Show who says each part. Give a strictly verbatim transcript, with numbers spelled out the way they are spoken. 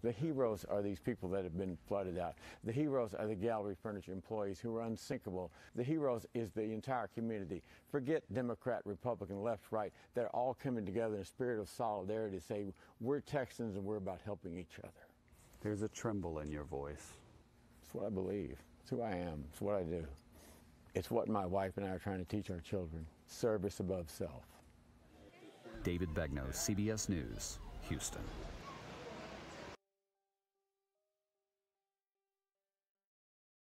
Speaker 1: The heroes are these people that have been flooded out. The heroes are the gallery furniture employees who are unsinkable. The heroes is the entire community. Forget Democrat, Republican, left, right. They're all coming together in a spirit of solidarity to say we're Texans and we're about helping each other.
Speaker 2: There's a tremble in your voice.
Speaker 1: It's what I believe. It's who I am. It's what I do. It's what my wife and I are trying to teach our children. Service above self.
Speaker 3: David Begnaud, C B S News, Houston.